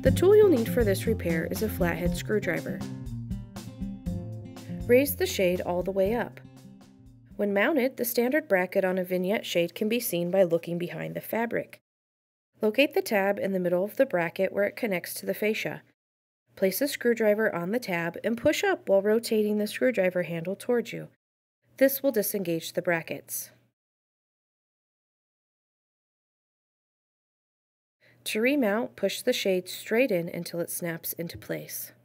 The tool you'll need for this repair is a flathead screwdriver. Raise the shade all the way up. When mounted, the standard bracket on a vignette shade can be seen by looking behind the fabric. Locate the tab in the middle of the bracket where it connects to the fascia. Place a screwdriver on the tab and push up while rotating the screwdriver handle towards you. This will disengage the brackets. To remount, push the shade straight in until it snaps into place.